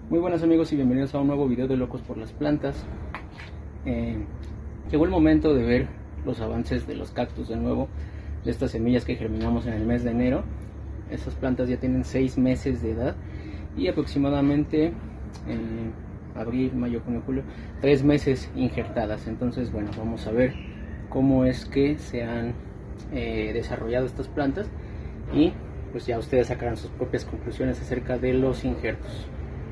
Muy buenas amigos y bienvenidos a un nuevo video de Locos por las Plantas. Llegó el momento de ver los avances de los cactus de nuevo, de estas semillas que germinamos en el mes de enero. Estas plantas ya tienen 6 meses de edad y aproximadamente abril, mayo, junio, julio, 3 meses injertadas. Entonces bueno, vamos a ver cómo es que se han desarrollado estas plantas y pues ya ustedes sacarán sus propias conclusiones acerca de los injertos.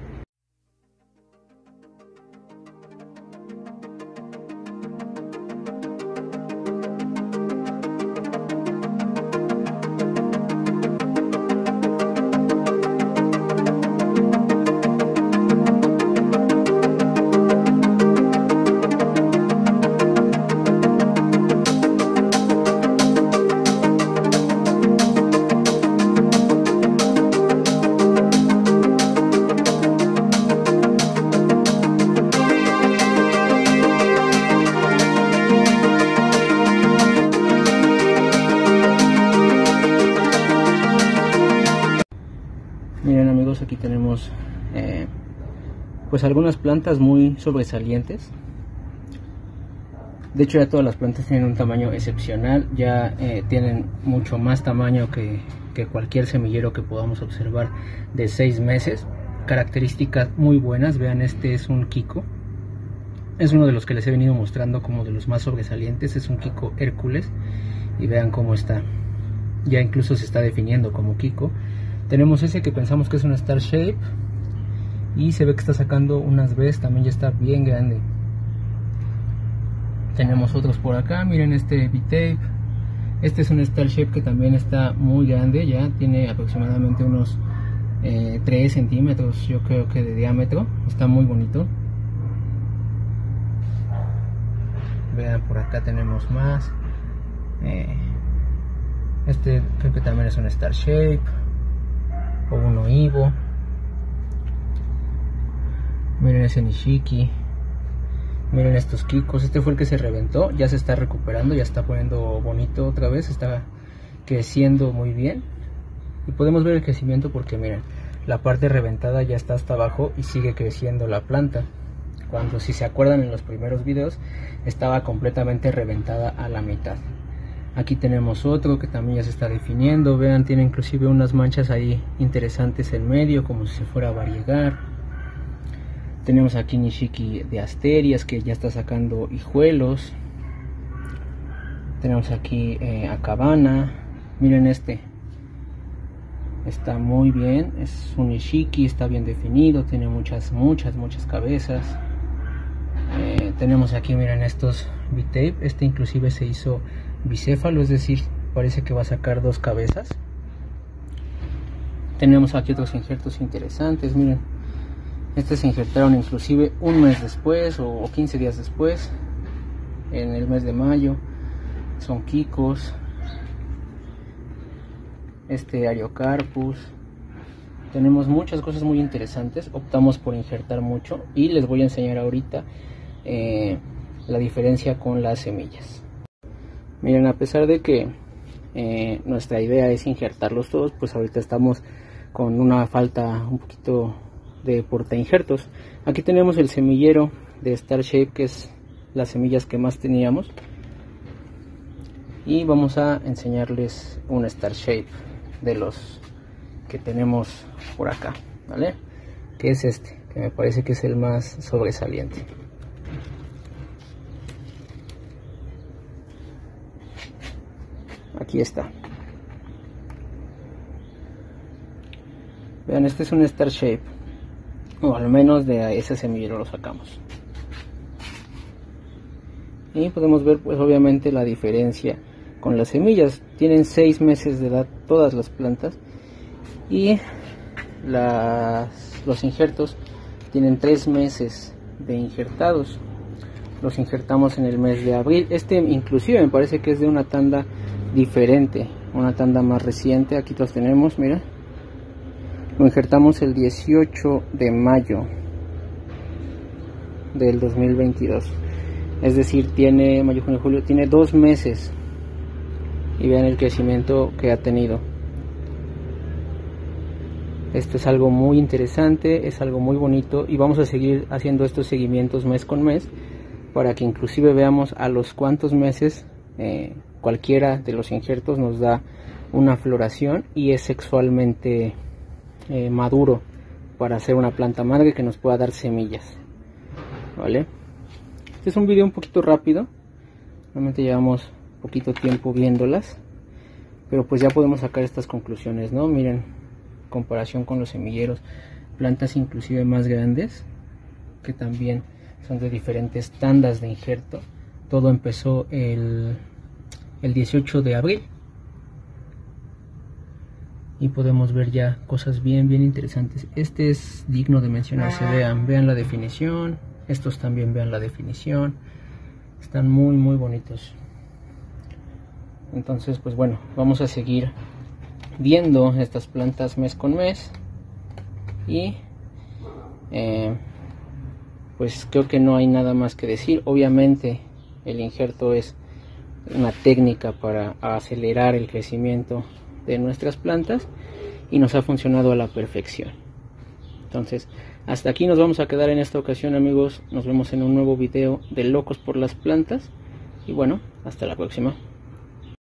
Miren amigos, aquí tenemos pues algunas plantas muy sobresalientes. De hecho ya todas las plantas tienen un tamaño excepcional, ya tienen mucho más tamaño que cualquier semillero que podamos observar de 6 meses. Características muy buenas, vean, este es un Kiko. Es uno de los que les he venido mostrando como de los más sobresalientes, es un Kiko Hércules. Y vean cómo está, ya incluso se está definiendo como Kiko. Tenemos ese que pensamos que es una Star Shape y se ve que está sacando unas Bs, también ya está bien grande. Tenemos otros por acá, miren este V-Tape. Este es un Star Shape que también está muy grande, ya tiene aproximadamente unos 3 centímetros yo creo que de diámetro, está muy bonito. Vean, por acá tenemos más. Este creo que también es un Star Shape o uno Ivo. Miren ese Nishiki, miren estos Kikos. Este fue el que se reventó, ya se está recuperando, ya está poniendo bonito otra vez, está creciendo muy bien y podemos ver el crecimiento porque miren, la parte reventada ya está hasta abajo y sigue creciendo la planta, cuando, si se acuerdan, en los primeros videos estaba completamente reventada a la mitad. Aquí tenemos otro que también ya se está definiendo, vean, tiene inclusive unas manchas ahí interesantes en medio, como si se fuera a variegar. Tenemos aquí Nishiki de Asterias, que ya está sacando hijuelos. Tenemos aquí Acabana, miren este, está muy bien, es un Nishiki, está bien definido, tiene muchas cabezas. Tenemos aquí, miren, estos V-Tape, este inclusive se hizo bicéfalo, es decir, parece que va a sacar 2 cabezas. Tenemos aquí otros injertos interesantes, miren, estos se injertaron inclusive un mes después o 15 días después, en el mes de mayo. Son Kikos, este Ariocarpus. Tenemos muchas cosas muy interesantes, optamos por injertar mucho y les voy a enseñar ahorita la diferencia con las semillas. Miren, a pesar de que nuestra idea es injertarlos todos, pues ahorita estamos con una falta un poquito de portainjertos. Aquí tenemos el semillero de Star Shape, que es las semillas que más teníamos, y vamos a enseñarles un Star Shape de los que tenemos por acá, ¿vale? Que es este, que me parece que es el más sobresaliente. Aquí está. Vean, este es un Star Shape, o al menos de ese semillero lo sacamos. Y podemos ver pues obviamente la diferencia con las semillas. Tienen 6 meses de edad todas las plantas y los injertos tienen 3 meses de injertados. Los injertamos en el mes de abril. Este inclusive me parece que es de una tanda diferente, una tanda más reciente. Aquí los tenemos, mira, lo injertamos el 18 de mayo del 2022, es decir, tiene mayo, junio, julio, tiene 2 meses y vean el crecimiento que ha tenido. Esto es algo muy interesante, es algo muy bonito y vamos a seguir haciendo estos seguimientos mes con mes para que inclusive veamos a los cuantos meses cualquiera de los injertos nos da una floración y es sexualmente maduro para hacer una planta madre que nos pueda dar semillas. ¿Vale? Este es un video un poquito rápido, realmente llevamos poquito tiempo viéndolas, pero pues ya podemos sacar estas conclusiones, ¿no? Miren, en comparación con los semilleros, plantas inclusive más grandes que también son de diferentes tandas de injerto. Todo empezó el 18 de abril y podemos ver ya cosas bien interesantes. Este es digno de mencionarse, vean la definición, estos también vean la definición, están muy bonitos. Entonces pues bueno, vamos a seguir viendo estas plantas mes con mes y pues creo que no hay nada más que decir. Obviamente el injerto es una técnica para acelerar el crecimiento de nuestras plantas y nos ha funcionado a la perfección. Entonces hasta aquí nos vamos a quedar en esta ocasión, amigos. Nos vemos en un nuevo video de Locos por las Plantas y bueno, hasta la próxima.